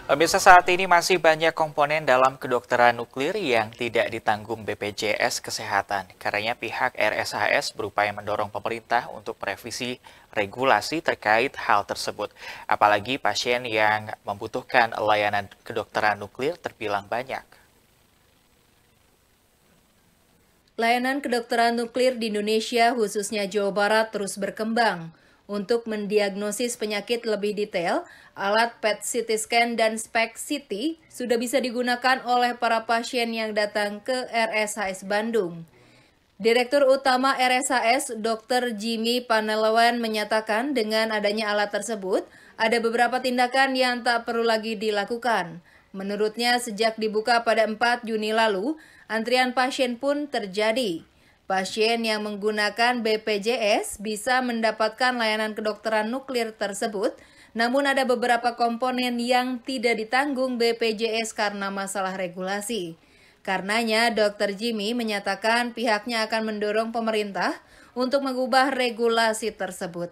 Pemirsa, saat ini masih banyak komponen dalam kedokteran nuklir yang tidak ditanggung BPJS Kesehatan. Karenanya pihak RSHS berupaya mendorong pemerintah untuk merevisi regulasi terkait hal tersebut. Apalagi pasien yang membutuhkan layanan kedokteran nuklir terbilang banyak. Layanan kedokteran nuklir di Indonesia, khususnya Jawa Barat, terus berkembang. Untuk mendiagnosis penyakit lebih detail, alat PET CT scan dan SPECT CT sudah bisa digunakan oleh para pasien yang datang ke RSHS Bandung. Direktur Utama RSHS, Dr. Jimmy Panelewan menyatakan dengan adanya alat tersebut, ada beberapa tindakan yang tak perlu lagi dilakukan. Menurutnya, sejak dibuka pada 4 Juni lalu, antrian pasien pun terjadi. Pasien yang menggunakan BPJS bisa mendapatkan layanan kedokteran nuklir tersebut, namun ada beberapa komponen yang tidak ditanggung BPJS karena masalah regulasi. Karenanya, Dr. Jimmy menyatakan pihaknya akan mendorong pemerintah untuk mengubah regulasi tersebut.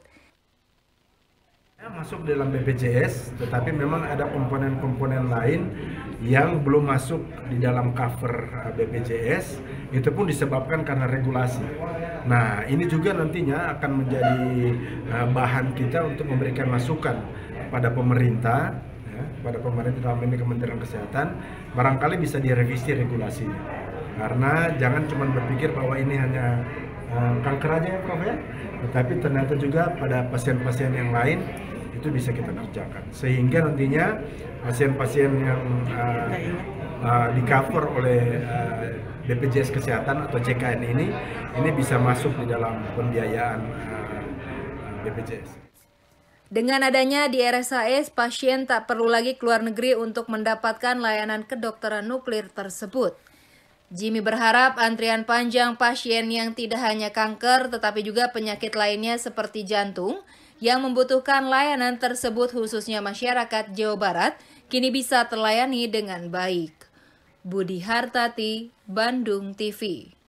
Masuk dalam BPJS, tetapi memang ada komponen-komponen lain yang belum masuk di dalam cover BPJS, itu pun disebabkan karena regulasi. Nah, ini juga nantinya akan menjadi bahan kita untuk memberikan masukan pada pemerintah, ya, pada pemerintah dalam ini Kementerian Kesehatan, barangkali bisa direvisi regulasinya. Karena jangan cuma berpikir bahwa ini hanya kanker aja ya Prof ya, tetapi ternyata juga pada pasien-pasien yang lain itu bisa kita kerjakan, sehingga nantinya pasien-pasien yang di cover oleh BPJS Kesehatan atau CKN ini bisa masuk di dalam pembiayaan BPJS. Dengan adanya di RSHS, pasien tak perlu lagi keluar negeri untuk mendapatkan layanan kedokteran nuklir tersebut. Jimmy berharap antrian panjang pasien yang tidak hanya kanker tetapi juga penyakit lainnya seperti jantung yang membutuhkan layanan tersebut khususnya masyarakat Jawa Barat kini bisa terlayani dengan baik. Budi Hartati, Bandung TV.